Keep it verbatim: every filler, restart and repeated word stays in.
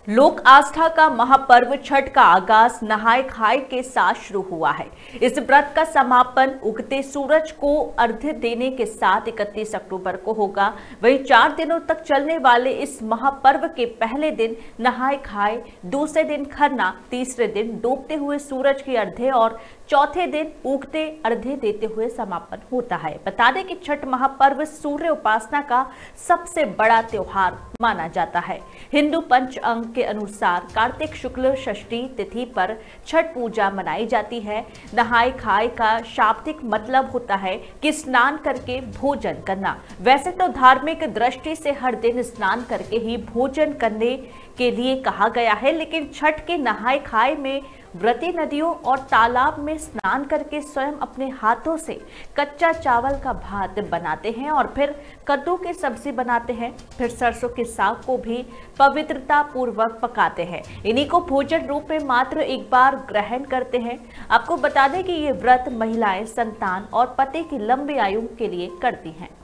लोक आस्था का महापर्व छठ का आगाज नहाय खाए के साथ शुरू हुआ है। इस व्रत का समापन उगते सूरज को अर्घ्य देने के साथ इकतीस अक्टूबर को होगा। वहीं चार दिनों तक चलने वाले इस महापर्व के पहले दिन नहाय खाए, दूसरे दिन खरना, तीसरे दिन डूबते हुए सूरज की अर्घ्य और चौथे दिन उगते अर्घ्य देते हुए समापन होता है। बता दें कि छठ महापर्व सूर्य उपासना का सबसे बड़ा त्योहार माना जाता है। हिंदू पंचांग के अनुसार कार्तिक शुक्ल षष्ठी तिथि पर छठ पूजा मनाई जाती है। नहाय खाए का शाब्दिक मतलब होता है कि स्नान करके भोजन करना। वैसे तो धार्मिक दृष्टि से हर दिन स्नान करके ही भोजन करने के लिए कहा गया है, लेकिन छठ के नहाय खाए में व्रती नदियों और तालाब में स्नान करके स्वयं अपने हाथों से कच्चा चावल का भात बनाते हैं और फिर कद्दू की सब्जी बनाते हैं, फिर सरसों के साग को भी पवित्रता पूर्वक पकाते हैं। इन्हीं को भोजन रूप में मात्र एक बार ग्रहण करते हैं। आपको बता दें कि ये व्रत महिलाएं संतान और पति की लंबी आयु के लिए करती हैं।